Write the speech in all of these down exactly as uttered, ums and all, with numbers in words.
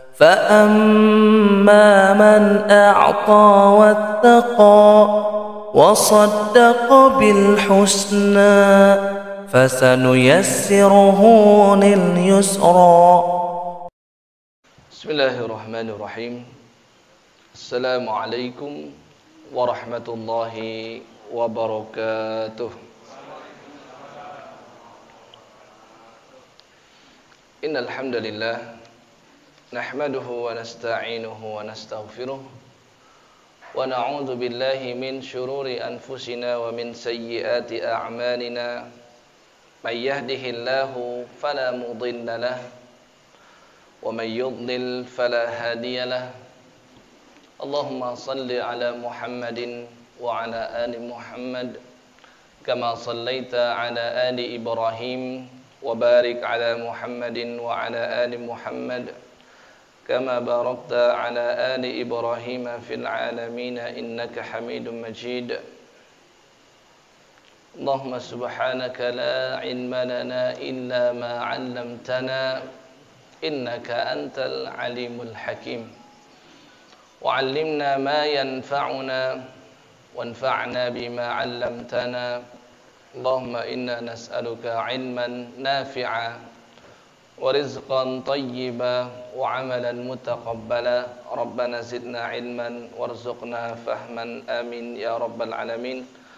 فأما من أعطى واتقى وصدق بالحسنى فسنيسره لليسرى. بسم الله الرحمن الرحيم. السلام عليكم ورحمة الله وبركاته. إن الحمد لله نحمده ونستعينه ونستغفره ونعوذ بالله من شرور أنفسنا ومن سيئات أعمالنا. من يهده الله فلا مضل له ومن يضلل فلا هادي له. اللهم صل على محمد وعلى آل محمد كما صليت على آل إبراهيم وبارك على محمد وعلى آل محمد كما باركت على آل إبراهيم في العالمين إنك حميد مجيد. اللهم سبحانك لا علم لنا إلا ما علمتنا إنك أنت العليم الحكيم. وعلمنا ما ينفعنا وانفعنا بما علمتنا. اللهم إنا نسألك علما نافعا ورزقا طيبا وعملا متقبلا. ربنا زدنا علما وارزقنا فهما آمين يا رب العالمين.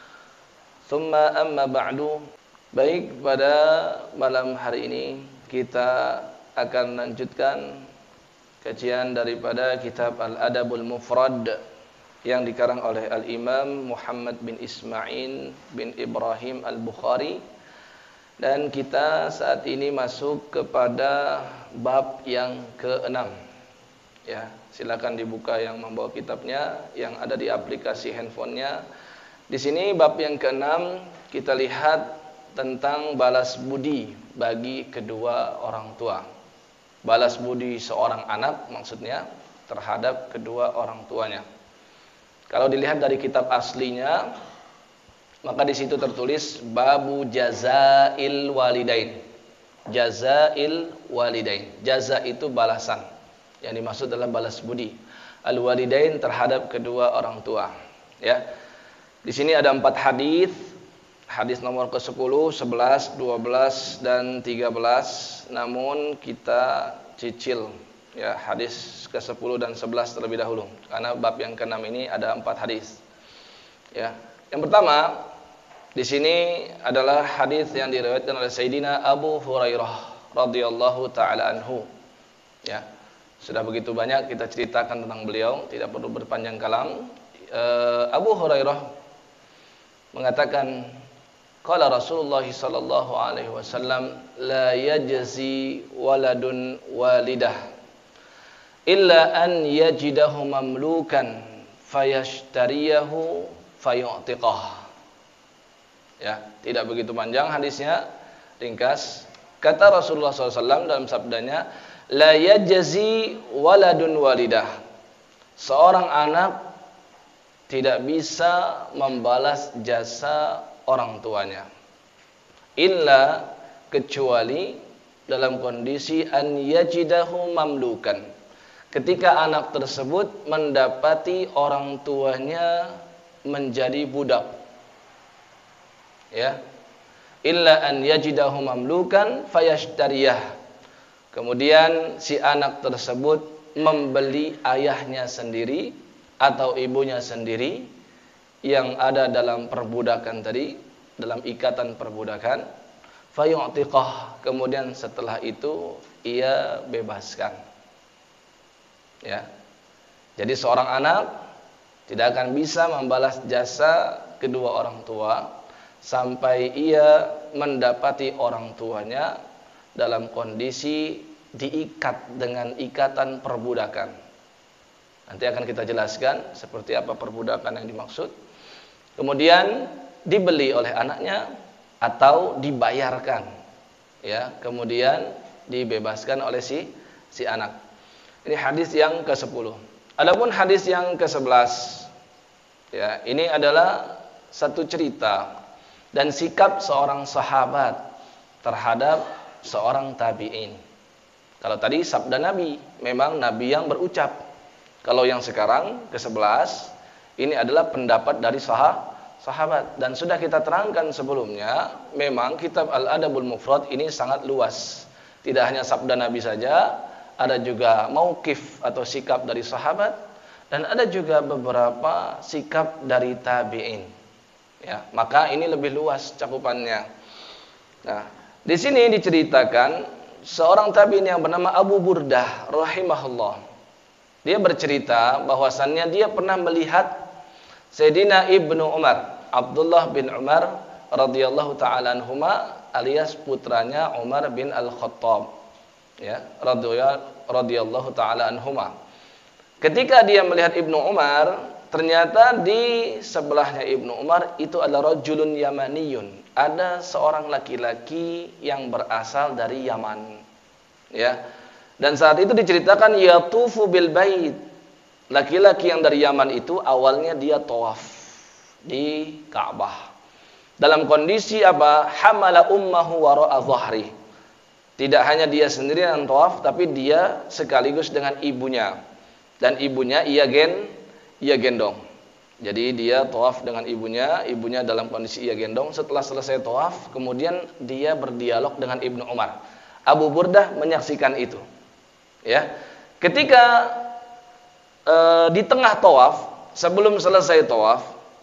ثم أما بعد. Baik, pada malam hari ini kita akan lanjutkan kajian daripada kitab Al-Adabul Mufrad yang dikarang oleh Al-Imam Muhammad bin Ismail bin Ibrahim Al-Bukhari. Dan kita saat ini masuk kepada bab yang keenam. Ya, silakan dibuka yang membawa kitabnya, yang ada di aplikasi handphonenya. Di sini bab yang keenam kita lihat tentang balas budi bagi kedua orang tua. Balas budi seorang anak maksudnya terhadap kedua orang tuanya. Kalau dilihat dari kitab aslinya, maka di situ tertulis babu jazail walidain. Jazail walidain. Jaza itu balasan. Yang dimaksud adalah balas budi. Al walidain terhadap kedua orang tua. Ya. Di sini ada empat hadis. Hadis nomor ke sepuluh, sebelas, dua belas dan tiga belas. Namun kita cicil ya hadis ke sepuluh dan sebelas terlebih dahulu. Karena bab yang keenam ini ada empat hadis. Ya. Yang pertama di sini adalah hadis yang diriwayatkan oleh Sayyidina Abu Hurairah radhiyallahu taala anhu. Ya. Sudah begitu banyak kita ceritakan tentang beliau, tidak perlu berpanjang kalam. E, Abu Hurairah mengatakan, qala Rasulullah sallallahu alaihi wasallam la yajzi waladun walidah illa an yajidahu mamlukan fayashtariyahu fayu'tiqah. Ya, tidak begitu panjang hadisnya, ringkas. Kata Rasulullah shallallahu alaihi wasallam dalam sabdanya, la yajzi waladun walidah. Seorang anak tidak bisa membalas jasa orang tuanya. Illa, kecuali dalam kondisi an yajidahu mamlukan. Ketika anak tersebut mendapati orang tuanya menjadi budak. Ya, illa an yajidahu mamlukan fayashtariyah. Kemudian si anak tersebut membeli ayahnya sendiri atau ibunya sendiri yang ada dalam perbudakan tadi, dalam ikatan perbudakan, fayu'tiqah. Kemudian setelah itu ia bebaskan. Ya. Jadi seorang anak tidak akan bisa membalas jasa kedua orang tua sampai ia mendapati orang tuanya dalam kondisi diikat dengan ikatan perbudakan. Nanti akan kita jelaskan seperti apa perbudakan yang dimaksud. Kemudian dibeli oleh anaknya atau dibayarkan. Ya, kemudian dibebaskan oleh si si anak. Ini hadis yang ke sepuluh. Adapun hadis yang ke sebelas, ya, ini adalah satu cerita dan sikap seorang sahabat terhadap seorang tabi'in. Kalau tadi sabda Nabi, memang Nabi yang berucap. Kalau yang sekarang ke sebelas, ini adalah pendapat dari sah sahabat. Dan sudah kita terangkan sebelumnya, memang kitab Al-Adabul Mufrad ini sangat luas. Tidak hanya sabda Nabi saja, ada juga mauqif atau sikap dari sahabat, dan ada juga beberapa sikap dari tabi'in. Ya, maka ini lebih luas cakupannya. Nah, di sini diceritakan seorang tabi'in yang bernama Abu Burdah rahimahullah. Dia bercerita bahwasannya dia pernah melihat Sayyidina Ibnu Umar, Abdullah bin Umar radhiyallahu taala anhuma, alias putranya Umar bin Al-Khattab, ya, radhiyallahu taala anhuma. Ketika dia melihat Ibnu Umar, ternyata di sebelahnya Ibnu Umar itu adalah rajulun yamaniyun. Ada seorang laki-laki yang berasal dari Yaman, ya. Dan saat itu diceritakan yatufu bil bait. Laki-laki yang dari Yaman itu awalnya dia tawaf di Ka'bah. Dalam kondisi apa? Hamala ummahu wara'a dhahri. Tidak hanya dia sendiri yang tawaf, tapi dia sekaligus dengan ibunya. Dan ibunya ia gen ia gendong. Jadi dia tawaf dengan ibunya, ibunya dalam kondisi ia gendong. Setelah selesai tawaf, kemudian dia berdialog dengan Ibnu Umar. Abu Burdah menyaksikan itu. Ya, ketika e, di tengah tawaf, sebelum selesai tawaf,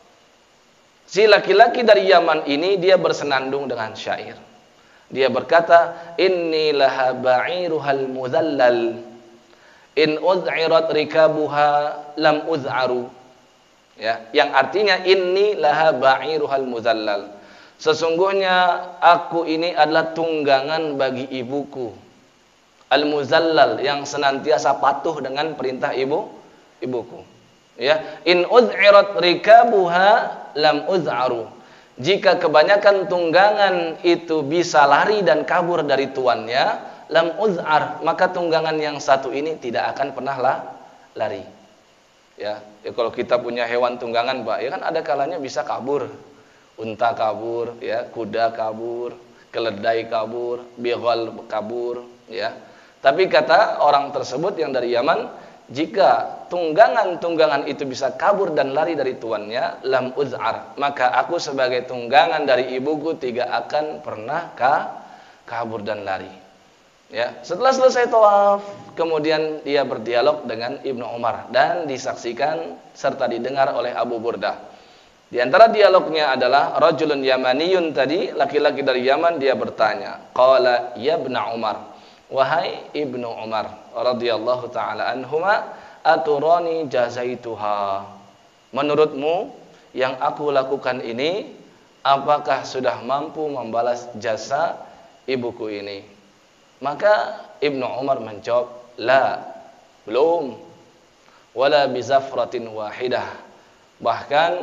si laki-laki dari Yaman ini dia bersenandung dengan syair. Dia berkata, "Inni laha ba'iruhal mudhallal, in ud'irat rikabuha lam ud'aru." Ya, yang artinya inni laha ba'iruhal mudhallal. Sesungguhnya aku ini adalah tunggangan bagi ibuku. Al-muzallal, yang senantiasa patuh dengan perintah ibu ibuku. Ya, in ud'irat rikabuha lam ud'aru. Jika kebanyakan tunggangan itu bisa lari dan kabur dari tuannya, lam ud'ar, maka tunggangan yang satu ini tidak akan pernah lah lari. Ya, ya, kalau kita punya hewan tunggangan, Pak, ya kan ada kalanya bisa kabur. Unta kabur, ya, kuda kabur, keledai kabur, bighal kabur, ya. Tapi kata orang tersebut yang dari Yaman, jika tunggangan-tunggangan itu bisa kabur dan lari dari tuannya, lam uz'ar, maka aku sebagai tunggangan dari ibuku tidak akan pernah ka, kabur dan lari. Ya, setelah selesai tawaf, kemudian dia berdialog dengan Ibnu Umar dan disaksikan serta didengar oleh Abu Burdah. Di antara dialognya adalah rajulun yamaniyun tadi, laki-laki dari Yaman, dia bertanya, qala ya ibnu Umar, wahai Ibnu Umar radhiyallahu taala anhuma, aturani jazaituha. Menurutmu yang aku lakukan ini apakah sudah mampu membalas jasa ibuku ini? Maka Ibnu Umar menjawab, la, belum, wala bizafratin wahidah. Bahkan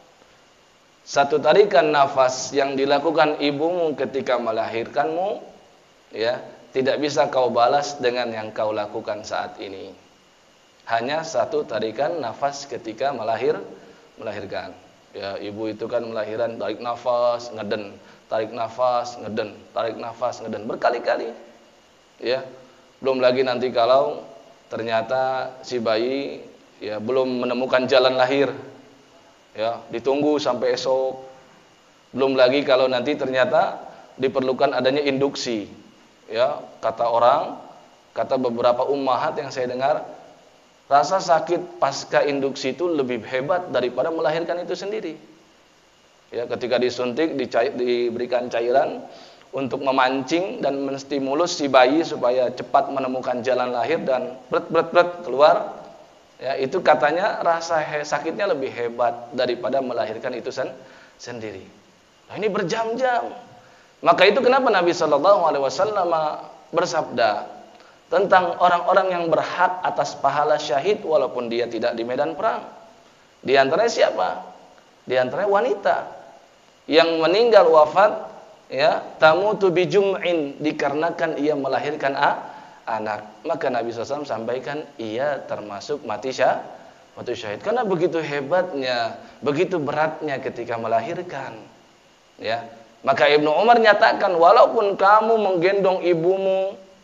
satu tarikan nafas yang dilakukan ibumu ketika melahirkanmu, ya, tidak bisa kau balas dengan yang kau lakukan saat ini. Hanya satu tarikan nafas ketika melahir, melahirkan. Ya, ibu itu kan melahiran, tarik nafas, ngeden, tarik nafas, ngeden, tarik nafas, ngeden, berkali-kali. Ya, belum lagi nanti kalau ternyata si bayi ya belum menemukan jalan lahir, ya ditunggu sampai esok. Belum lagi kalau nanti ternyata diperlukan adanya induksi, ya kata orang, kata beberapa ummahat yang saya dengar, rasa sakit pasca induksi itu lebih hebat daripada melahirkan itu sendiri. Ya, ketika disuntik, dicair, diberikan cairan untuk memancing dan menstimulus si bayi supaya cepat menemukan jalan lahir dan bret bret bret keluar, ya itu katanya rasa he, sakitnya lebih hebat daripada melahirkan itu sen, sendiri. Nah, ini berjam-jam. Maka itu kenapa Nabi Shallallahu Alaihi Wasallam bersabda tentang orang-orang yang berhak atas pahala syahid walaupun dia tidak di medan perang. Di antaranya siapa? Di antaranya wanita yang meninggal wafat, ya, tamutu bijum'in, dikarenakan ia melahirkan a, anak. Maka Nabi shallallahu alaihi wasallam sampaikan, ia termasuk mati syah, mati syahid. Karena begitu hebatnya, begitu beratnya ketika melahirkan. Ya, maka Ibnu Umar nyatakan, walaupun kamu menggendong ibumu,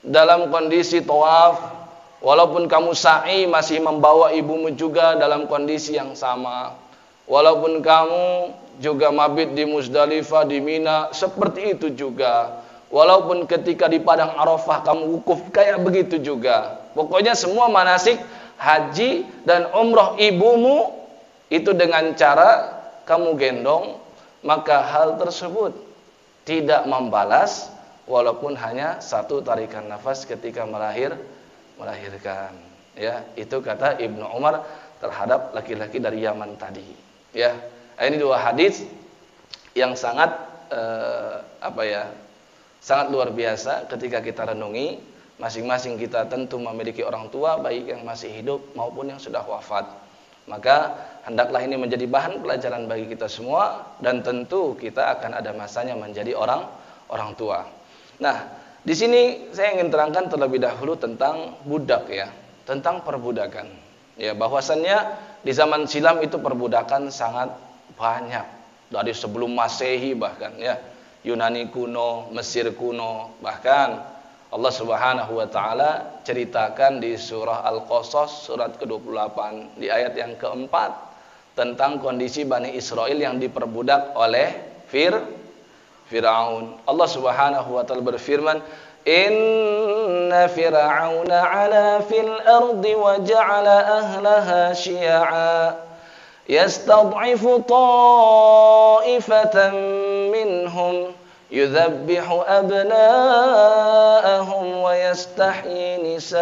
dalam kondisi tawaf, walaupun kamu sa'i masih membawa ibumu juga dalam kondisi yang sama. Walaupun kamu juga mabit di Muzdalifah, di Mina, seperti itu juga. Walaupun ketika di Padang Arafah kamu wukuf, kayak begitu juga. Pokoknya semua manasik haji dan umroh ibumu itu dengan cara kamu gendong, maka hal tersebut tidak membalas walaupun hanya satu tarikan nafas ketika melahir melahirkan. Ya, itu kata Ibnu Umar terhadap laki-laki dari Yaman tadi. Ya, ini dua hadis yang sangat eh, apa ya, sangat luar biasa ketika kita renungi. Masing-masing kita tentu memiliki orang tua, baik yang masih hidup maupun yang sudah wafat. Maka hendaklah ini menjadi bahan pelajaran bagi kita semua, dan tentu kita akan ada masanya menjadi orang orang tua. Nah, di sini saya ingin terangkan terlebih dahulu tentang budak ya, tentang perbudakan. Ya, bahwasannya di zaman silam itu perbudakan sangat banyak, dari sebelum Masehi bahkan ya, Yunani kuno, Mesir kuno, bahkan Allah Subhanahu wa taala ceritakan di surah Al-Qasas surat ke dua puluh delapan di ayat yang keempat tentang kondisi Bani Israel yang diperbudak oleh Fir Fir'aun. Allah Subhanahu wa taala berfirman, "Inna Fir'auna 'ala fil ardi wa ja'ala ahlaha syi'a yastad'ifu ta'ifatan minhum yudhabbihu abna'ahum wa yastahyi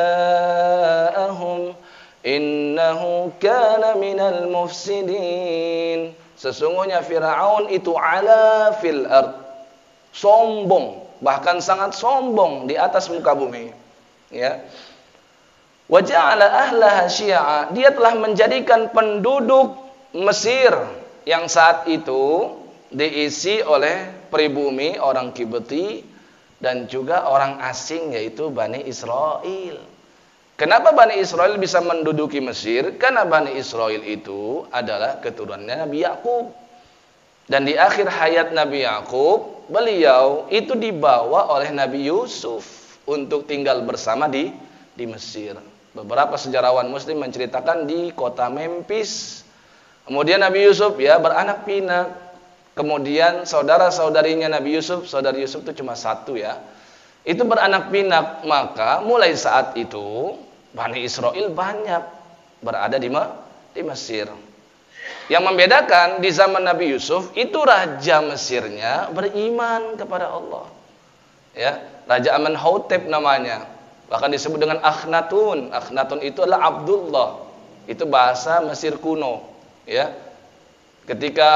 nisa'ahum innahu kana minal mufsidin." Sesungguhnya Fir'aun itu ala fil ard, sombong, bahkan sangat sombong di atas muka bumi. Ya. Wa ja'ala ahlaha syi'a, dia telah menjadikan penduduk Mesir yang saat itu diisi oleh pribumi orang Kibti dan juga orang asing yaitu Bani Israel. Kenapa Bani Israel bisa menduduki Mesir? Karena Bani Israel itu adalah keturunannya Nabi Yakub. Dan di akhir hayat Nabi Yakub, beliau itu dibawa oleh Nabi Yusuf untuk tinggal bersama di di Mesir. Beberapa sejarawan Muslim menceritakan di kota Memphis. Kemudian Nabi Yusuf ya beranak pinak. Kemudian saudara-saudarinya Nabi Yusuf, saudara Yusuf itu cuma satu ya, itu beranak pinak. Maka mulai saat itu Bani Israel banyak berada di, di Mesir. Yang membedakan di zaman Nabi Yusuf itu raja Mesirnya beriman kepada Allah. Ya, Raja Amenhotep namanya. Bahkan disebut dengan Akhnatun. Akhnatun itu adalah Abdullah. Itu bahasa Mesir kuno. Ya, ketika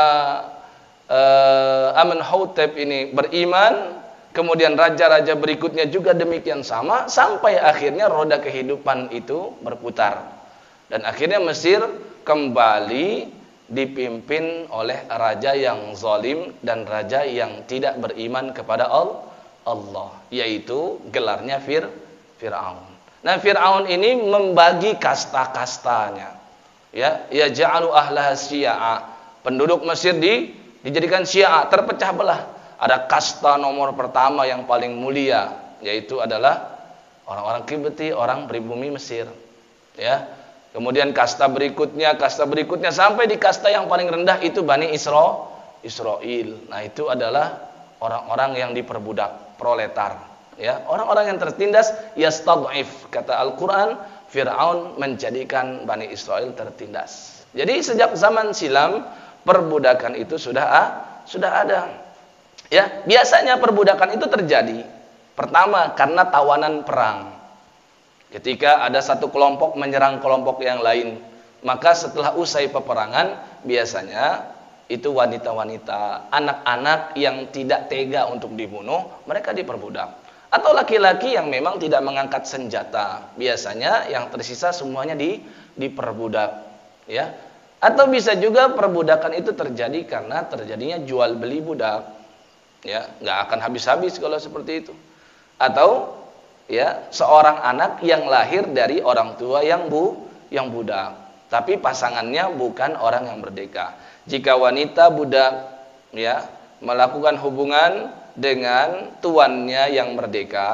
Uh, Amenhotep ini beriman, kemudian raja-raja berikutnya juga demikian sama, sampai akhirnya roda kehidupan itu berputar, dan akhirnya Mesir kembali dipimpin oleh raja yang zalim dan raja yang tidak beriman kepada Allah, yaitu gelarnya Fir Fir'aun. Nah, Fir'aun ini membagi kasta-kastanya, ya, ya ja'alu ahlaha syi'a, penduduk Mesir di dijadikan syiah, terpecah belah. Ada kasta nomor pertama yang paling mulia, yaitu adalah orang-orang Kibti, orang pribumi Mesir. Ya. Kemudian kasta berikutnya, kasta berikutnya sampai di kasta yang paling rendah itu Bani Isra, Israel. Nah, itu adalah orang-orang yang diperbudak, proletar. Ya, orang-orang yang tertindas, yastad'if. Kata Al-Qur'an, Fir'aun menjadikan Bani Israel tertindas. Jadi sejak zaman silam perbudakan itu sudah ah, sudah ada. Ya, biasanya perbudakan itu terjadi pertama karena tawanan perang. Ketika ada satu kelompok menyerang kelompok yang lain, maka setelah usai peperangan biasanya itu wanita-wanita, anak-anak yang tidak tega untuk dibunuh, mereka diperbudak. Atau laki-laki yang memang tidak mengangkat senjata, biasanya yang tersisa semuanya di diperbudak, ya. Atau bisa juga perbudakan itu terjadi karena terjadinya jual beli budak, ya, nggak akan habis-habis kalau seperti itu. Atau ya seorang anak yang lahir dari orang tua yang bu yang budak, tapi pasangannya bukan orang yang merdeka. Jika wanita budak ya melakukan hubungan dengan tuannya yang merdeka,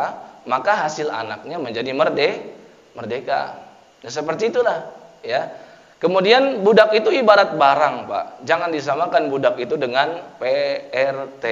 maka hasil anaknya menjadi merde, merdeka. Nah, seperti itulah, ya. Kemudian budak itu ibarat barang, Pak. Jangan disamakan budak itu dengan P R T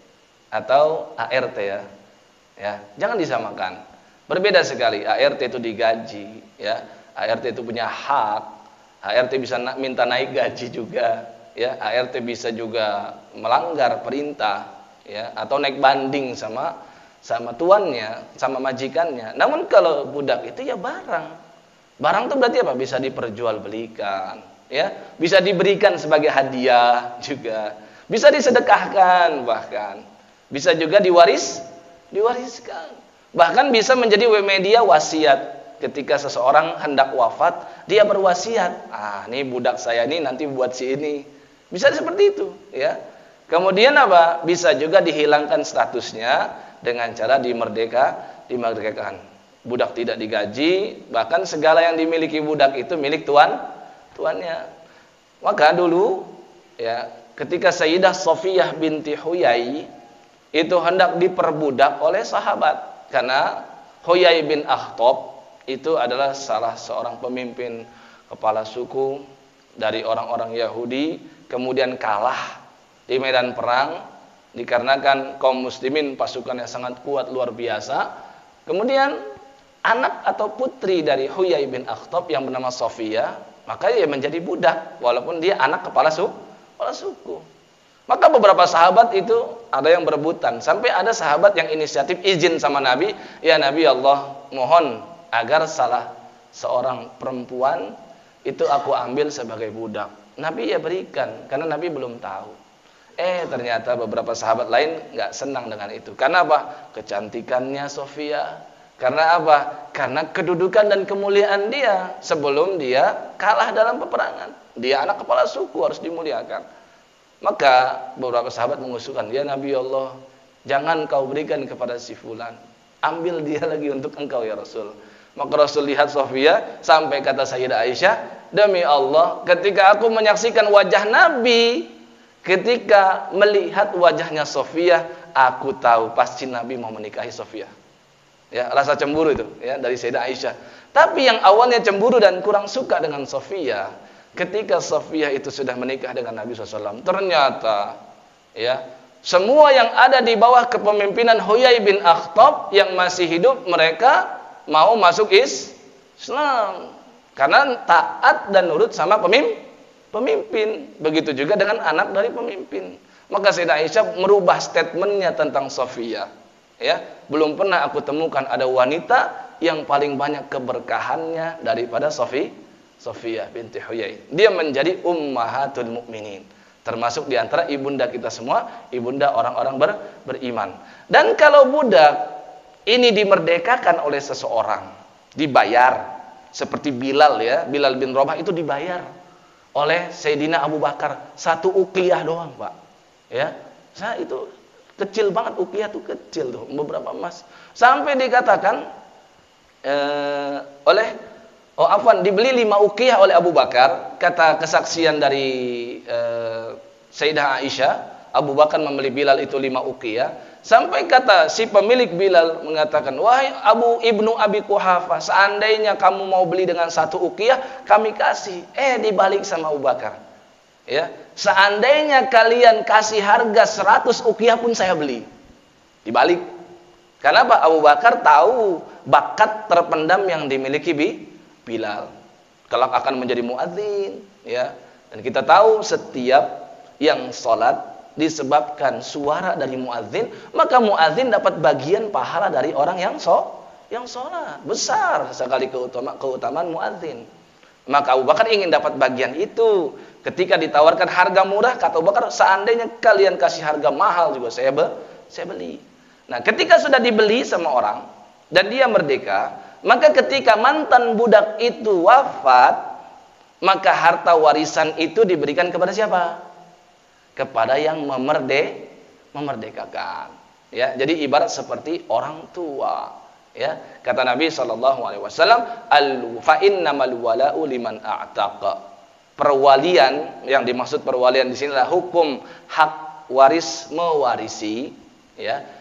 atau A R T ya. Ya, jangan disamakan. Berbeda sekali. A R T itu digaji, ya. A R T itu punya hak. A R T bisa na- minta naik gaji juga, ya. A R T bisa juga melanggar perintah, ya, atau naik banding sama sama tuannya, sama majikannya. Namun kalau budak itu ya barang. Barang itu berarti apa? Bisa diperjualbelikan, ya. Bisa diberikan sebagai hadiah juga. Bisa disedekahkan bahkan. Bisa juga diwaris, diwariskan. Bahkan bisa menjadi media wasiat. Ketika seseorang hendak wafat, dia berwasiat. Ah, ini budak saya ini nanti buat si ini. Bisa seperti itu, ya. Kemudian apa? Bisa juga dihilangkan statusnya dengan cara dimerdeka, dimerdekakan. Budak tidak digaji, bahkan segala yang dimiliki budak itu milik tuan, tuannya. Maka dulu, ya, ketika Sayyidah Safiyah binti Huyai itu hendak diperbudak oleh sahabat. Karena Huyai bin Akhtab itu adalah salah seorang pemimpin kepala suku dari orang-orang Yahudi, kemudian kalah di medan perang dikarenakan kaum muslimin pasukannya sangat kuat luar biasa. Kemudian anak atau putri dari Huyai bin Akhtab yang bernama Safiyah, maka dia menjadi budak walaupun dia anak kepala suku, kepala suku. Maka beberapa sahabat itu ada yang berebutan. Sampai ada sahabat yang inisiatif izin sama Nabi. Ya Nabi Allah, mohon agar salah seorang perempuan itu aku ambil sebagai budak. Nabi ya berikan. Karena Nabi belum tahu. Eh ternyata beberapa sahabat lain gak senang dengan itu. Karena apa? Kecantikannya Safiyah. Karena apa? Karena kedudukan dan kemuliaan dia. Sebelum dia kalah dalam peperangan. Dia anak kepala suku, harus dimuliakan. Maka beberapa sahabat mengusulkan, ya Nabi Allah, jangan kau berikan kepada si fulan, ambil dia lagi untuk engkau ya Rasul. Maka Rasul lihat Safiyah, sampai kata Sayyidah Aisyah, demi Allah, ketika aku menyaksikan wajah Nabi, ketika melihat wajahnya Safiyah, aku tahu pasti Nabi mau menikahi Safiyah. Ya, rasa cemburu itu, ya, dari Sayyidah Aisyah. Tapi yang awalnya cemburu dan kurang suka dengan Safiyah, ketika Safiyah itu sudah menikah dengan Nabi shallallahu alaihi wasallam, ternyata ya semua yang ada di bawah kepemimpinan Huyai bin Akhtab yang masih hidup, mereka mau masuk Islam karena taat dan nurut sama pemimpin. Begitu juga dengan anak dari pemimpin. Maka Sayyidah Aisyah merubah statementnya tentang Safiyah. Ya, belum pernah aku temukan ada wanita yang paling banyak keberkahannya daripada Safiyah. Safiyah binti Huyai. Dia menjadi ummahatul mukminin. Termasuk di antara ibunda kita semua, ibunda orang-orang ber, beriman. Dan kalau budak ini dimerdekakan oleh seseorang, dibayar. Seperti Bilal ya, Bilal bin Rabah itu dibayar oleh Sayyidina Abu Bakar. Satu uqiyah doang, Pak. Ya, saya itu kecil banget, uqiyah itu kecil tuh, beberapa emas. Sampai dikatakan eh, oleh Oh afwan, dibeli lima uqiyah oleh Abu Bakar. Kata kesaksian dari uh, Sayyidah Aisyah, Abu Bakar membeli Bilal itu lima uqiyah. Sampai kata si pemilik Bilal mengatakan, wahai Abu Ibnu Abi Quhafah, seandainya kamu mau beli dengan satu uqiyah, kami kasih. Eh dibalik sama Abu Bakar. Ya, seandainya kalian kasih harga seratus uqiyah pun saya beli. Dibalik. Karena apa? Abu Bakar tahu bakat terpendam yang dimiliki bi Bilal, kelak akan menjadi muadzin, ya. Dan kita tahu setiap yang sholat disebabkan suara dari muadzin, maka muadzin dapat bagian pahala dari orang yang so, yang sholat. Besar sekali keutama, keutamaan muadzin. Maka Abu Bakar ingin dapat bagian itu. Ketika ditawarkan harga murah, kata Abu Bakar, seandainya kalian kasih harga mahal juga saya be, saya beli. Nah, ketika sudah dibeli sama orang dan dia merdeka, maka ketika mantan budak itu wafat, maka harta warisan itu diberikan kepada siapa? Kepada yang memerde, memerdekakan. Ya, jadi ibarat seperti orang tua. Ya, kata Nabi Shallallahu Alaihi Wasallam, al fa innamal wala'u liman a'taqa. Perwalian, yang dimaksud perwalian di sini adalah hukum hak waris mewarisi. Ya,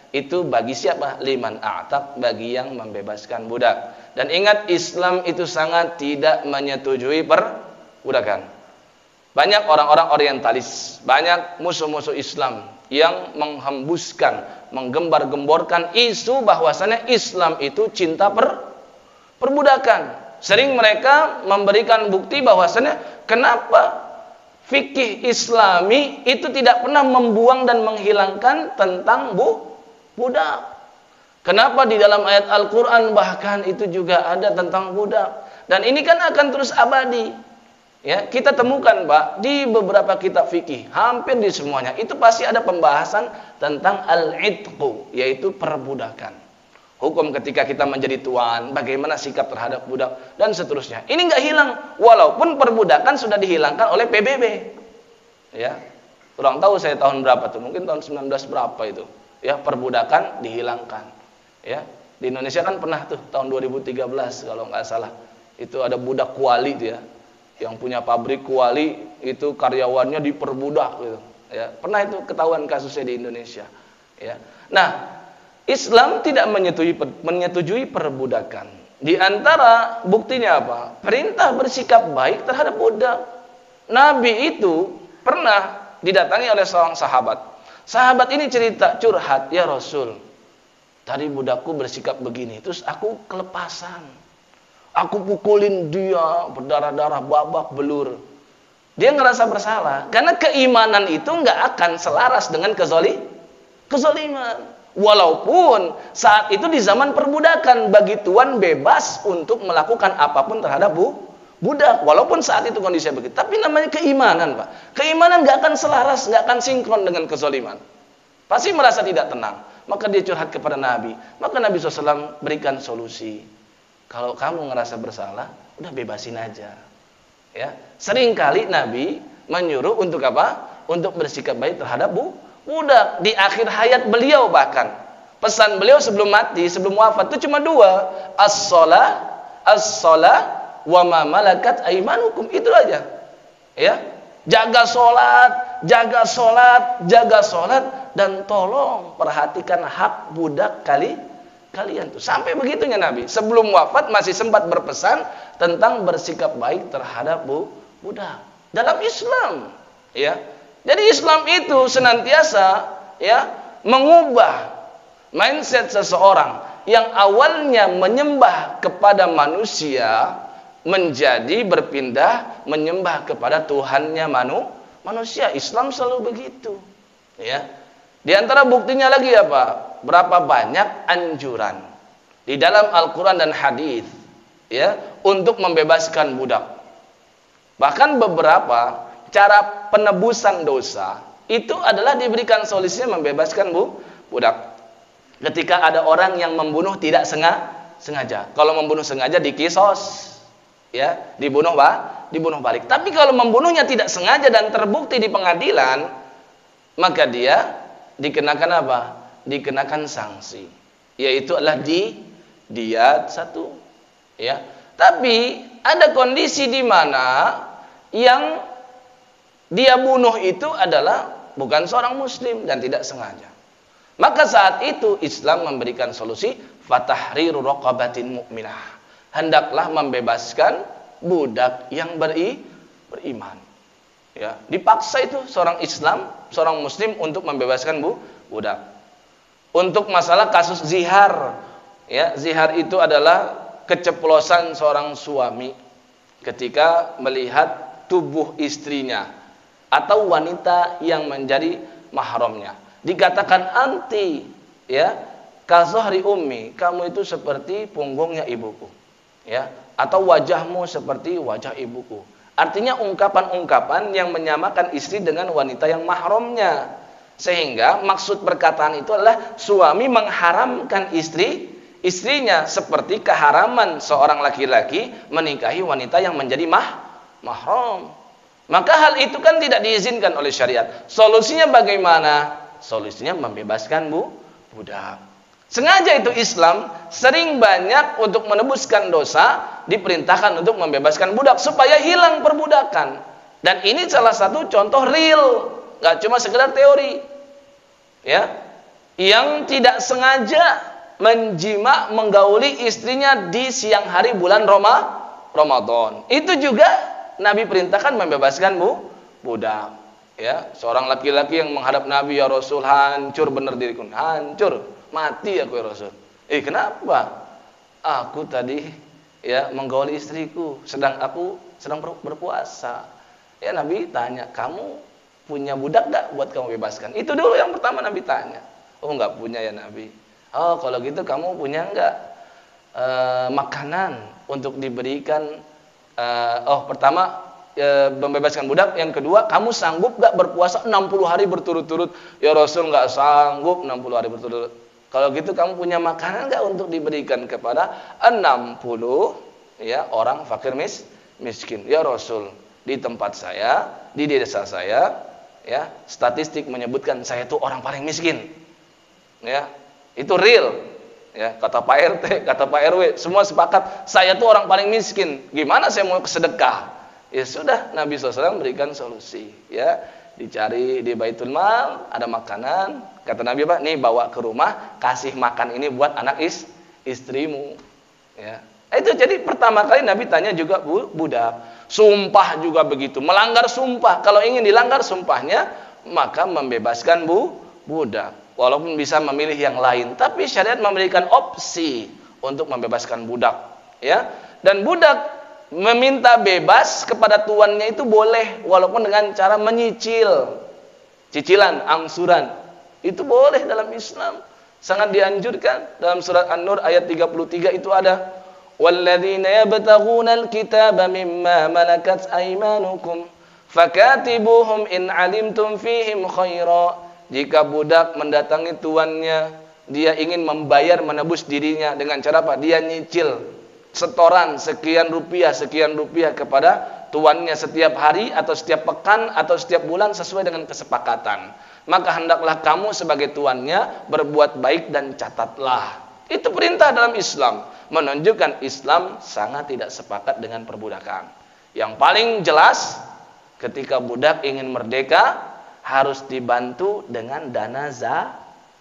Itu bagi siapa? Liman a'taq, bagi yang membebaskan budak. Dan ingat, Islam itu sangat tidak menyetujui perbudakan. Banyak orang-orang orientalis, banyak musuh-musuh Islam yang menghembuskan, menggembar-gemborkan isu bahwasannya Islam itu cinta per perbudakan. Sering mereka memberikan bukti bahwasannya kenapa fikih Islami itu tidak pernah membuang dan menghilangkan tentang bu budak. Kenapa di dalam ayat Al-Quran bahkan itu juga ada tentang budak. Dan ini kan akan terus abadi. Ya, kita temukan Pak di beberapa kitab fikih, hampir di semuanya itu pasti ada pembahasan tentang al-'itqu, yaitu perbudakan. Hukum ketika kita menjadi tuan, bagaimana sikap terhadap budak dan seterusnya. Ini nggak hilang, walaupun perbudakan sudah dihilangkan oleh P B B. Ya, kurang tahu saya tahun berapa tuh, mungkin tahun sembilan belas berapa itu. Ya, perbudakan dihilangkan. Ya, di Indonesia kan pernah tuh tahun dua ribu tiga belas kalau nggak salah, itu ada budak kuali tuh ya, yang punya pabrik kuali itu karyawannya diperbudak gitu. Ya, pernah itu ketahuan kasusnya di Indonesia. Ya, nah Islam tidak menyetujui, menyetujui perbudakan. Di antara buktinya apa? Perintah bersikap baik terhadap budak. Nabi itu pernah didatangi oleh seorang sahabat. Sahabat ini cerita, curhat, ya Rasul, tadi budakku bersikap begini, terus aku kelepasan. Aku pukulin dia, berdarah-darah, babak belur. Dia ngerasa bersalah, karena keimanan itu nggak akan selaras dengan kezoli, kezoliman. Walaupun saat itu di zaman perbudakan, bagi tuan bebas untuk melakukan apapun terhadap bu, budak. Walaupun saat itu kondisinya begitu. Tapi namanya keimanan Pak. Keimanan gak akan selaras, gak akan sinkron dengan kezaliman. Pasti merasa tidak tenang. Maka dia curhat kepada Nabi. Maka Nabi shallallahu alaihi wasallam berikan solusi. Kalau kamu ngerasa bersalah, udah bebasin aja. Ya, seringkali Nabi menyuruh untuk apa? Untuk bersikap baik terhadap bu, budak. Di akhir hayat beliau bahkan pesan beliau sebelum mati, sebelum wafat itu cuma dua, as-shalah, as-shalah wa ma malakat aimanukum, itu aja. Ya, jaga sholat, jaga sholat, jaga sholat, dan tolong perhatikan hak budak kali kalian tuh. Sampai begitunya Nabi. Sebelum wafat masih sempat berpesan tentang bersikap baik terhadap bu, budak dalam Islam. Ya, jadi Islam itu senantiasa ya mengubah mindset seseorang yang awalnya menyembah kepada manusia menjadi berpindah menyembah kepada Tuhannya manu, manusia. Islam selalu begitu. Ya. Di antara buktinya lagi apa? Berapa banyak anjuran di dalam Al-Quran dan hadis ya untuk membebaskan budak. Bahkan beberapa cara penebusan dosa itu adalah diberikan solusinya membebaskan bu, budak. Ketika ada orang yang membunuh tidak sengaja, kalau membunuh sengaja dikisos. Ya, dibunuh bah, dibunuh balik. Tapi kalau membunuhnya tidak sengaja dan terbukti di pengadilan, maka dia dikenakan apa? Dikenakan sanksi, yaitu adalah di diat satu. Ya, tapi ada kondisi di mana yang dia bunuh itu adalah bukan seorang muslim dan tidak sengaja. Maka saat itu Islam memberikan solusi fatahriru raqabatin mu'minah. Hendaklah membebaskan budak yang beri, beriman. Ya, dipaksa itu seorang Islam, seorang Muslim untuk membebaskan bu, budak. Untuk masalah kasus zihar, ya, zihar itu adalah keceplosan seorang suami ketika melihat tubuh istrinya atau wanita yang menjadi mahramnya. Dikatakan anti, ya, kazohri ummi, kamu itu seperti punggungnya ibuku. Ya, atau wajahmu seperti wajah ibuku. Artinya ungkapan-ungkapan yang menyamakan istri dengan wanita yang mahramnya. Sehingga maksud perkataan itu adalah suami mengharamkan istri istrinya seperti keharaman seorang laki-laki menikahi wanita yang menjadi mah mahram. Maka hal itu kan tidak diizinkan oleh syariat. Solusinya bagaimana? Solusinya membebaskan bu, budak. Sengaja itu Islam sering banyak untuk menebuskan dosa diperintahkan untuk membebaskan budak supaya hilang perbudakan. Dan ini salah satu contoh real, nggak cuma sekedar teori. Ya, yang tidak sengaja menjima, menggauli istrinya di siang hari bulan Roma, Ramadan. Itu juga Nabi perintahkan membebaskan bu, budak. Ya, seorang laki-laki yang menghadap Nabi, ya Rasul, hancur bener diriku, hancur, mati aku ya Rasul. Eh kenapa? Aku tadi ya menggauli istriku, sedang aku sedang berpuasa. Ya Nabi tanya, kamu punya budak gak buat kamu bebaskan? Itu dulu yang pertama Nabi tanya. Oh nggak punya ya Nabi. Oh kalau gitu kamu punya nggak e, makanan untuk diberikan? E, oh pertama e, membebaskan budak. Yang kedua, kamu sanggup nggak berpuasa enam puluh hari berturut-turut? Ya Rasul nggak sanggup enam puluh hari berturut-turut. Kalau gitu kamu punya makanan nggak untuk diberikan kepada enam puluh ya orang fakir mis, miskin? Ya Rasul, di tempat saya, di desa saya, ya statistik menyebutkan saya itu orang paling miskin. Ya, itu real. Ya, kata Pak R T, kata Pak R W, semua sepakat saya tuh orang paling miskin. Gimana saya mau kesedekah? Ya sudah, Nabi shallallahu alaihi wasallam berikan solusi. Ya, dicari di Baitul Mal ada makanan. Kata Nabi apa? Nih bawa ke rumah, kasih makan ini buat anak is, istrimu. Ya, itu jadi pertama kali Nabi tanya juga bu, budak. Sumpah juga begitu, melanggar sumpah. Kalau ingin dilanggar sumpahnya, maka membebaskan bu, budak. Walaupun bisa memilih yang lain, tapi syariat memberikan opsi untuk membebaskan budak, ya. Dan budak meminta bebas kepada tuannya itu boleh, walaupun dengan cara menyicil, cicilan, angsuran, itu boleh dalam Islam, sangat dianjurkan. Dalam surat An-Nur ayat tiga puluh tiga itu ada, walladzina yabtaghuna al-kitaba mimma malakat aymanukum fakatibuhum in alimtum fihim khaira. Jika budak mendatangi tuannya, dia ingin membayar, menebus dirinya dengan cara apa? Dia nyicil setoran sekian rupiah, sekian rupiah kepada tuannya setiap hari atau setiap pekan atau setiap bulan sesuai dengan kesepakatan. Maka hendaklah kamu sebagai tuannya berbuat baik dan catatlah. Itu perintah dalam Islam, menunjukkan Islam sangat tidak sepakat dengan perbudakan. Yang paling jelas, ketika budak ingin merdeka, harus dibantu dengan dana za,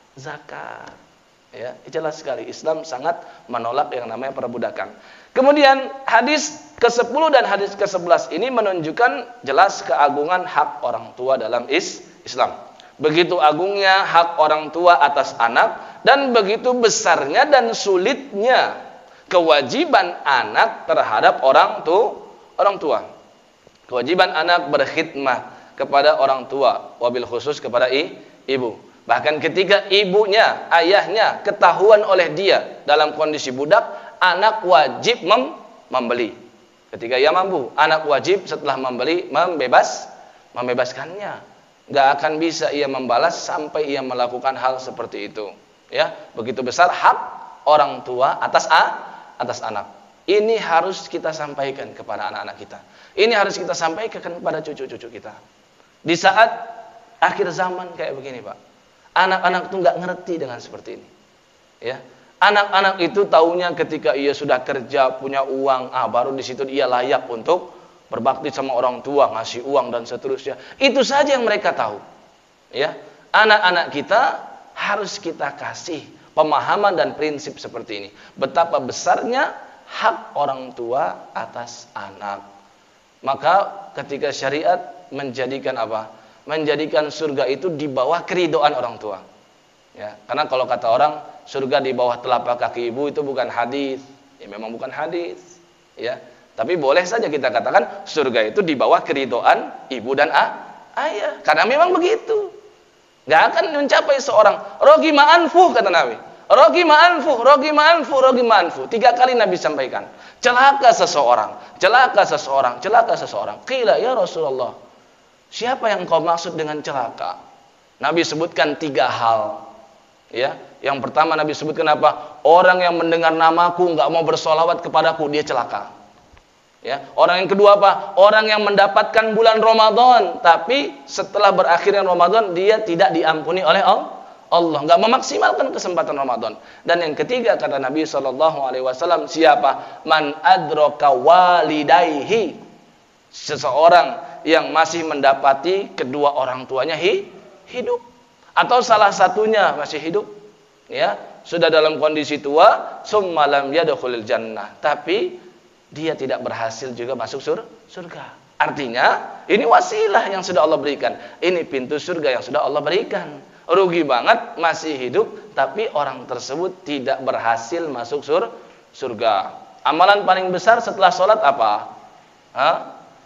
zakat. Ya, jelas sekali Islam sangat menolak yang namanya perbudakan. Kemudian hadis ke sepuluh dan hadis ke sebelas ini menunjukkan jelas keagungan hak orang tua dalam is, Islam. Begitu agungnya hak orang tua atas anak, dan begitu besarnya dan sulitnya kewajiban anak terhadap orang tu, orang tua. Kewajiban anak berkhidmah kepada orang tua, wabil khusus kepada i, ibu. Bahkan ketika ibunya, ayahnya ketahuan oleh dia dalam kondisi budak, anak wajib mem membeli. Ketika ia mampu, anak wajib setelah membeli membebas membebaskannya. Gak akan bisa ia membalas sampai ia melakukan hal seperti itu. Ya, begitu besar hak orang tua atas a, atas anak. Ini harus kita sampaikan kepada anak-anak kita. Ini harus kita sampaikan kepada cucu-cucu kita. Di saat akhir zaman kayak begini, Pak, anak-anak itu nggak ngerti dengan seperti ini. Ya, anak-anak itu taunya ketika ia sudah kerja, punya uang, ah baru di situ ia layak untuk berbakti sama orang tua, ngasih uang dan seterusnya. Itu saja yang mereka tahu. Ya, anak-anak kita harus kita kasih pemahaman dan prinsip seperti ini. Betapa besarnya hak orang tua atas anak. Maka ketika syariat menjadikan apa? Menjadikan surga itu di bawah keridoan orang tua. Ya, karena kalau kata orang surga di bawah telapak kaki ibu itu bukan hadis. Ya memang bukan hadis. Ya, tapi boleh saja kita katakan surga itu di bawah keridoan ibu dan a, ayah. Karena memang begitu. Gak akan mencapai seorang rogi ma'anfuh kata Nabi. Rogi ma'anfuh, rogi ma'anfuh, rogi ma'anfuh. Tiga kali Nabi sampaikan. Celaka seseorang, celaka seseorang, celaka seseorang. Qila ya Rasulullah, siapa yang kau maksud dengan celaka? Nabi sebutkan tiga hal. Ya, yang pertama Nabi sebutkan apa? Orang yang mendengar namaku nggak mau bersolawat kepadaku, dia celaka. Ya, orang yang kedua apa? Orang yang mendapatkan bulan Ramadan, tapi setelah berakhirnya Ramadan dia tidak diampuni oleh Allah. Allah nggak memaksimalkan kesempatan Ramadan. Dan yang ketiga kata Nabi shallallahu alaihi wasallam, siapa? Man adraka walidayhi, seseorang yang masih mendapati kedua orang tuanya hi, hidup. Atau salah satunya masih hidup, ya, sudah dalam kondisi tua, summa lam yadkhulul jannah, tapi dia tidak berhasil juga masuk sur surga. Artinya, ini wasilah yang sudah Allah berikan. Ini pintu surga yang sudah Allah berikan. Rugi banget masih hidup, tapi orang tersebut tidak berhasil masuk sur surga. Amalan paling besar setelah sholat apa? Hah?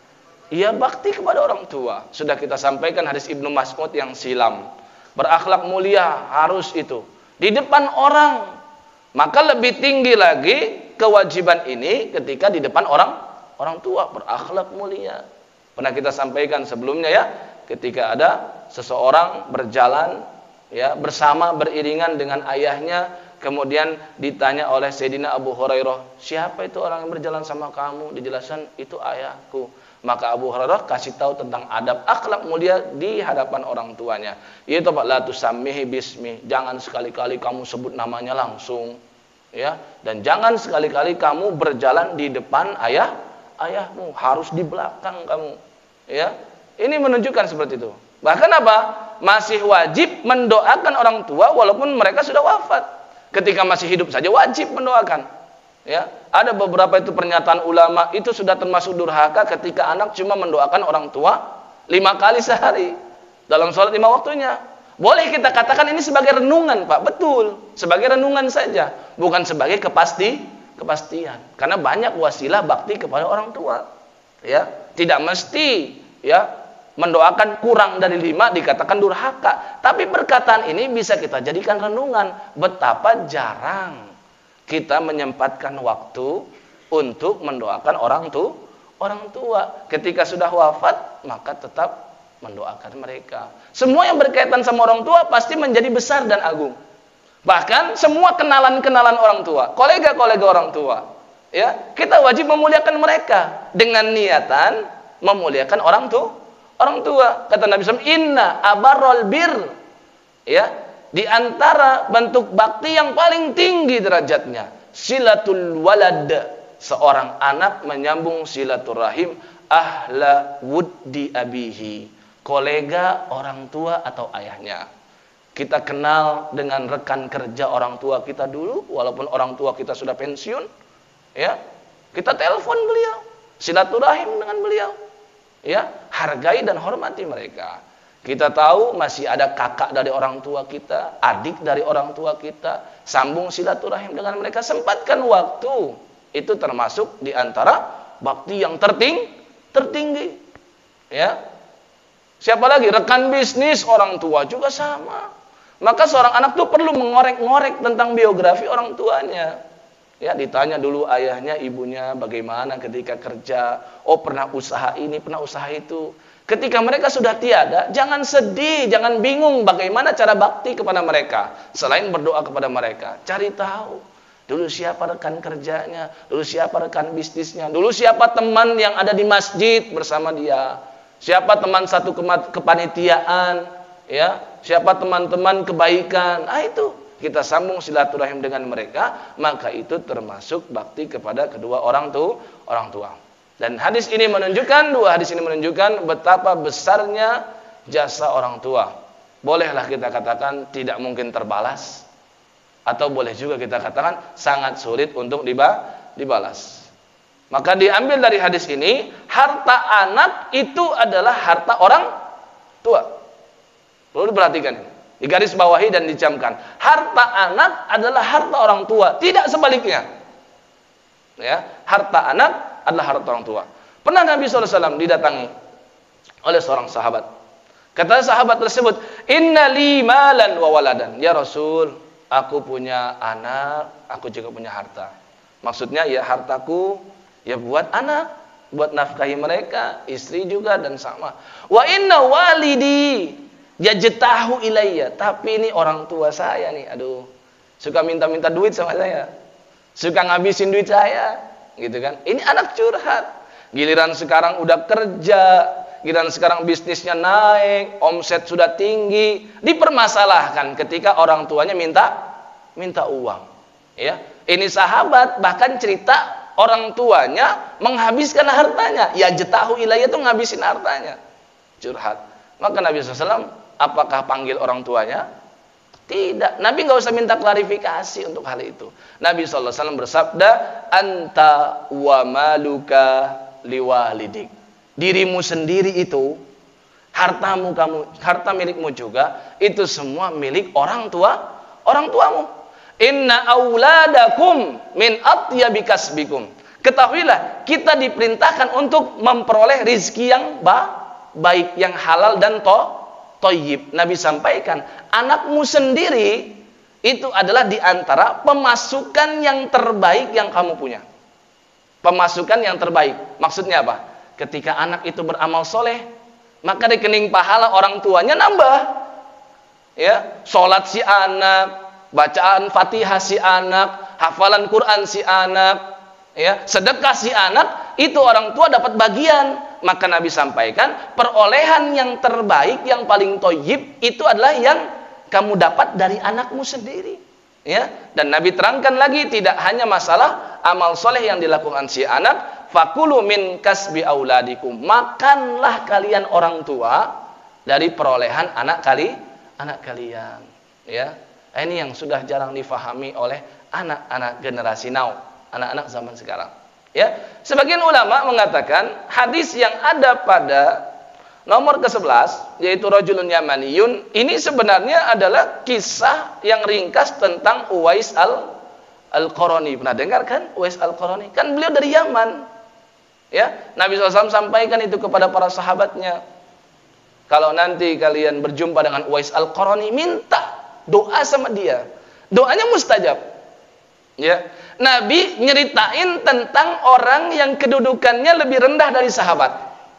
Ia bakti kepada orang tua. Sudah kita sampaikan hadis Ibnu Mas'ud yang silam. Berakhlak mulia harus itu. Di depan orang. Maka lebih tinggi lagi kewajiban ini ketika di depan orang orang tua, berakhlak mulia. Pernah kita sampaikan sebelumnya ya, ketika ada seseorang berjalan ya bersama beriringan dengan ayahnya, kemudian ditanya oleh Sayyidina Abu Hurairah, siapa itu orang yang berjalan sama kamu? Dijelaskan, itu ayahku. Maka Abu Hurairah kasih tahu tentang adab akhlak mulia di hadapan orang tuanya. Yaitu Pak, la tusammihi bismi, jangan sekali-kali kamu sebut namanya langsung, ya. Dan jangan sekali-kali kamu berjalan di depan ayah ayahmu, harus di belakang kamu, ya. Ini menunjukkan seperti itu. Bahkan apa? Masih wajib mendoakan orang tua walaupun mereka sudah wafat. Ketika masih hidup saja wajib mendoakan. Ya, ada beberapa itu pernyataan ulama itu sudah termasuk durhaka ketika anak cuma mendoakan orang tua lima kali sehari dalam sholat lima waktunya. Boleh kita katakan ini sebagai renungan, Pak, betul, sebagai renungan saja, bukan sebagai kepasti kepastian. Karena banyak wasilah bakti kepada orang tua. Ya, tidak mesti ya mendoakan kurang dari lima dikatakan durhaka. Tapi perkataan ini bisa kita jadikan renungan betapa jarang kita menyempatkan waktu untuk mendoakan orang tua, orang tua. Ketika sudah wafat, maka tetap mendoakan mereka. Semua yang berkaitan sama orang tua pasti menjadi besar dan agung. Bahkan semua kenalan-kenalan orang tua, kolega-kolega orang tua, ya, kita wajib memuliakan mereka dengan niatan memuliakan orang tua. Orang tua, kata Nabi sallallahu alaihi wasallam, inna abarrol bir, ya, di antara bentuk bakti yang paling tinggi derajatnya, silatul walad, seorang anak menyambung silaturahim ahla wuddi abihi, kolega orang tua atau ayahnya. Kita kenal dengan rekan kerja orang tua kita dulu, walaupun orang tua kita sudah pensiun, ya, kita telepon beliau, silaturahim dengan beliau, ya, hargai dan hormati mereka. Kita tahu masih ada kakak dari orang tua kita, adik dari orang tua kita, sambung silaturahim dengan mereka, sempatkan waktu. Itu termasuk di antara bakti yang terting, tertinggi. Ya. Siapa lagi? Rekan bisnis orang tua juga sama. Maka seorang anak tuh perlu mengorek-ngorek tentang biografi orang tuanya. Ya, ditanya dulu ayahnya, ibunya bagaimana ketika kerja. Oh, pernah usaha ini, pernah usaha itu. Ketika mereka sudah tiada, jangan sedih, jangan bingung bagaimana cara bakti kepada mereka. Selain berdoa kepada mereka, cari tahu dulu siapa rekan kerjanya, dulu siapa rekan bisnisnya, dulu siapa teman yang ada di masjid bersama dia, siapa teman satu kepanitiaan, ya, siapa teman-teman kebaikan. Ah, itu kita sambung silaturahim dengan mereka, maka itu termasuk bakti kepada kedua orang tua, orang tua. Dan hadis ini menunjukkan, dua hadis ini menunjukkan betapa besarnya jasa orang tua. Bolehlah kita katakan tidak mungkin terbalas, atau boleh juga kita katakan sangat sulit untuk dibalas. Maka diambil dari hadis ini, harta anak itu adalah harta orang tua. Perlu diperhatikan, digaris bawahi dan dicamkan. Harta anak adalah harta orang tua, tidak sebaliknya. Ya, harta anak adalah harta orang tua. Pernah Nabi shallallahu alaihi wasallam didatangi oleh seorang sahabat. Kata sahabat tersebut, inna li malan wa waladan. Ya Rasul, aku punya anak, aku juga punya harta. Maksudnya ya hartaku ya buat anak, buat nafkahi mereka, istri juga dan sama. Wa inna walidi yajtahu ilayya. Tapi ini orang tua saya nih, aduh, suka minta-minta duit sama saya, suka ngabisin duit saya. Gitu kan? Ini anak curhat. Giliran sekarang udah kerja, giliran sekarang bisnisnya naik, omset sudah tinggi, dipermasalahkan ketika orang tuanya minta minta uang. Ya, ini sahabat bahkan cerita orang tuanya menghabiskan hartanya. Ya jetahu ilayah itu ngabisin hartanya. Curhat. Maka Nabi shallallahu alaihi wasallam apakah panggil orang tuanya? Tidak. Nabi nggak usah minta klarifikasi untuk hal itu. Nabi shallallahu alaihi wasallam bersabda, anta wa maluka liwalidik. Dirimu sendiri itu, hartamu kamu, harta milikmu juga, itu semua milik orang tua, orang tuamu. Inna auladakum min atyabi kasbikum. Ketahuilah, kita diperintahkan untuk memperoleh rizki yang ba baik, yang halal dan to toyib. Nabi sampaikan, anakmu sendiri itu adalah diantara pemasukan yang terbaik yang kamu punya. Pemasukan yang terbaik. Maksudnya apa? Ketika anak itu beramal soleh, maka rekening pahala orang tuanya nambah. Ya, sholat si anak, bacaan Fatihah si anak, hafalan Quran si anak, ya, sedekah si anak, itu orang tua dapat bagian. Maka Nabi sampaikan, perolehan yang terbaik, yang paling toyib, itu adalah yang kamu dapat dari anakmu sendiri. Ya, dan Nabi terangkan lagi, tidak hanya masalah amal soleh yang dilakukan si anak, fakulu min kasbi auladikum, makanlah kalian orang tua dari perolehan anak kali, anak kalian. Ya, ini yang sudah jarang difahami oleh anak-anak generasi now, anak-anak zaman sekarang. Ya, sebagian ulama mengatakan hadis yang ada pada nomor ke sebelas, yaitu rajulun yamaniyun, ini sebenarnya adalah kisah yang ringkas tentang Uwais al Al-Qarani. Pernah dengar kan Uwais Al-Qarani? Kan beliau dari Yaman. Ya, Nabi shallallahu alaihi wasallam sampaikan itu kepada para sahabatnya. Kalau nanti kalian berjumpa dengan Uwais Al-Qarani, minta doa sama dia. Doanya mustajab. Ya, Nabi nyeritain tentang orang yang kedudukannya lebih rendah dari sahabat.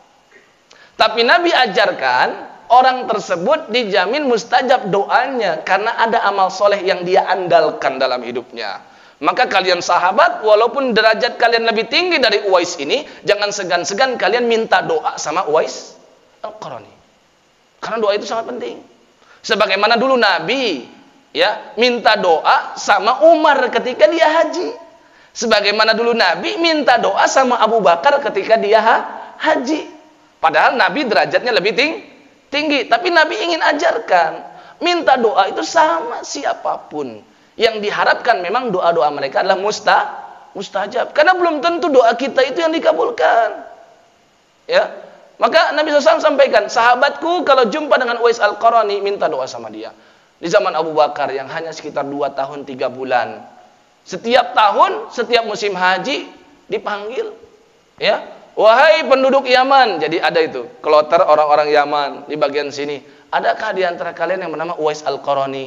Tapi Nabi ajarkan orang tersebut dijamin mustajab doanya karena ada amal soleh yang dia andalkan dalam hidupnya. Maka kalian sahabat, walaupun derajat kalian lebih tinggi dari Uwais ini, jangan segan-segan kalian minta doa sama Uwais Al-Qarani. Karena doa itu sangat penting. Sebagaimana dulu Nabi ya minta doa sama Umar ketika dia haji. Sebagaimana dulu Nabi minta doa sama Abu Bakar ketika dia ha haji. Padahal Nabi derajatnya lebih ting tinggi, tapi Nabi ingin ajarkan, minta doa itu sama siapapun. Yang diharapkan memang doa-doa mereka adalah musta mustajab. Karena belum tentu doa kita itu yang dikabulkan. Ya, maka Nabi shallallahu alaihi wasallam sampaikan, sahabatku kalau jumpa dengan Uwais Al-Qarani, minta doa sama dia. Di zaman Abu Bakar yang hanya sekitar dua tahun tiga bulan, setiap tahun, setiap musim haji dipanggil, ya, wahai penduduk Yaman. Jadi ada itu kloter orang-orang Yaman di bagian sini. Adakah di antara kalian yang bernama Uwais Al-Qarani?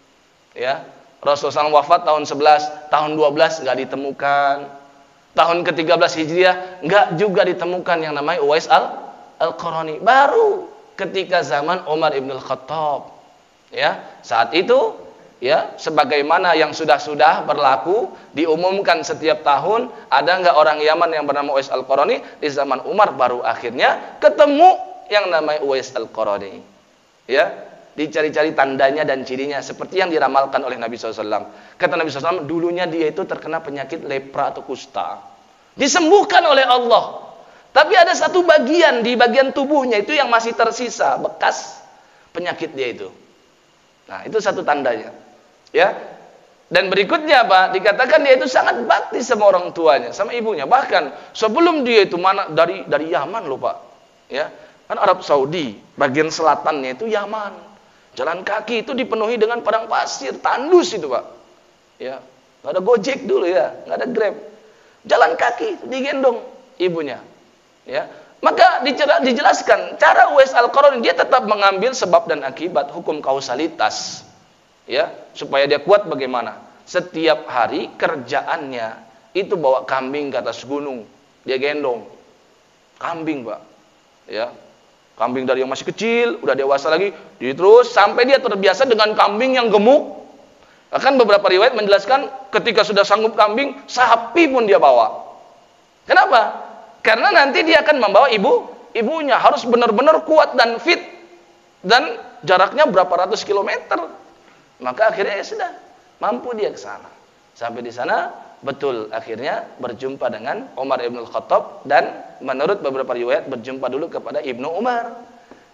Ya, Rasulullah shallallahu alaihi wasallam wafat tahun sebelas, tahun dua belas nggak ditemukan, tahun ke tiga belas Hijriah nggak juga ditemukan yang namanya Uwais Al-Qarani. Baru ketika zaman Umar ibn Al-Khattab, ya, saat itu, ya, sebagaimana yang sudah-sudah berlaku, diumumkan setiap tahun, ada nggak orang Yaman yang bernama Uwais Al-Qarani? Di zaman Umar baru akhirnya ketemu yang namanya Uwais Al-Qarani. Ya, dicari-cari tandanya dan cirinya seperti yang diramalkan oleh Nabi shallallahu alaihi wasallam. Kata Nabi shallallahu alaihi wasallam, dulunya dia itu terkena penyakit lepra atau kusta, disembuhkan oleh Allah. Tapi ada satu bagian di bagian tubuhnya itu yang masih tersisa bekas penyakit dia itu. Nah, itu satu tandanya. Ya. Dan berikutnya apa? Dikatakan dia itu sangat bakti sama orang tuanya, sama ibunya. Bahkan sebelum dia itu mana dari dari Yaman loh, Pak. Ya. Kan Arab Saudi, bagian selatannya itu Yaman. Jalan kaki itu dipenuhi dengan padang pasir, tandus itu, Pak. Ya. Enggak ada Gojek dulu ya, enggak ada Grab. Jalan kaki digendong ibunya. Ya. Maka dijelaskan cara Uwais Al-Qarani, dia tetap mengambil sebab dan akibat, hukum kausalitas. Ya, supaya dia kuat bagaimana? Setiap hari kerjaannya itu bawa kambing ke atas gunung, dia gendong. Kambing, Pak. Ya. Kambing dari yang masih kecil, udah dewasa lagi, terus sampai dia terbiasa dengan kambing yang gemuk. Bahkan beberapa riwayat menjelaskan ketika sudah sanggup kambing, sapi pun dia bawa. Kenapa? Karena nanti dia akan membawa ibu, ibunya harus benar-benar kuat dan fit, dan jaraknya berapa ratus kilometer. Maka akhirnya ya sudah, mampu dia ke sana. Sampai di sana betul akhirnya berjumpa dengan Umar ibn Al-Khattab, dan menurut beberapa riwayat berjumpa dulu kepada Ibnu Umar.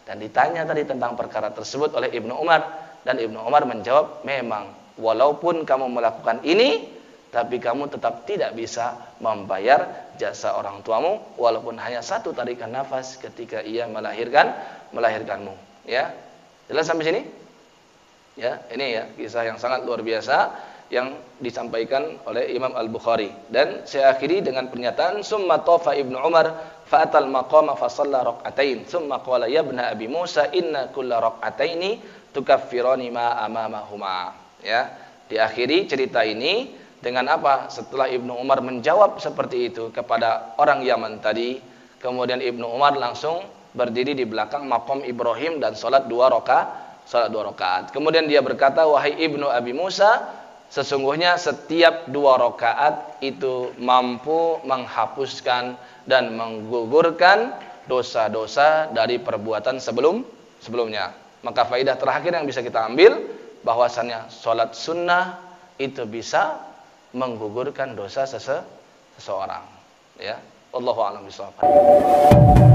Dan ditanya tadi tentang perkara tersebut oleh Ibnu Umar, dan Ibnu Umar menjawab, memang walaupun kamu melakukan ini, tapi kamu tetap tidak bisa membayar jasa orang tuamu walaupun hanya satu tarikan nafas ketika ia melahirkan melahirkanmu. Ya, jelas sampai sini? Ya, ini ya kisah yang sangat luar biasa yang disampaikan oleh Imam Al-Bukhari. Dan saya akhiri dengan pernyataan, summa tafa Ibnu Umar fa'atal maqama fa shalla rak'atain summa qala ya ibna Abi Musa inna kulla rak'ataini tukaffirani ma amamahuma. Ya, diakhiri cerita ini dengan apa? Setelah Ibnu Umar menjawab seperti itu kepada orang Yaman tadi, kemudian Ibnu Umar langsung berdiri di belakang maqam Ibrahim dan salat dua rakaat, salat dua rakaat. Kemudian dia berkata, wahai Ibnu Abi Musa, sesungguhnya setiap dua rakaat itu mampu menghapuskan dan menggugurkan dosa-dosa dari perbuatan sebelum sebelumnya. Maka faidah terakhir yang bisa kita ambil, bahwasannya salat sunnah itu bisa menggugurkan dosa sese seseorang. Ya, wallahu a'lam bishawab.